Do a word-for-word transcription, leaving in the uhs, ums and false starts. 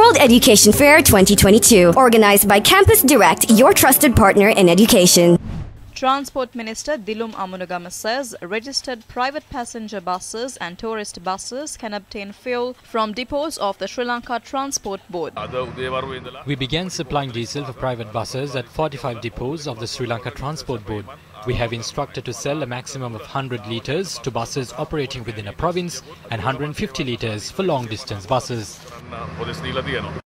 World Education Fair twenty twenty-two, organised by Campus Direct, your trusted partner in education. Transport Minister Dilum Amunagama says registered private passenger buses and tourist buses can obtain fuel from depots of the Sri Lanka Transport Board. We began supplying diesel for private buses at forty-five depots of the Sri Lanka Transport Board. We have instructed to sell a maximum of one hundred litres to buses operating within a province and one hundred fifty litres for long distance buses.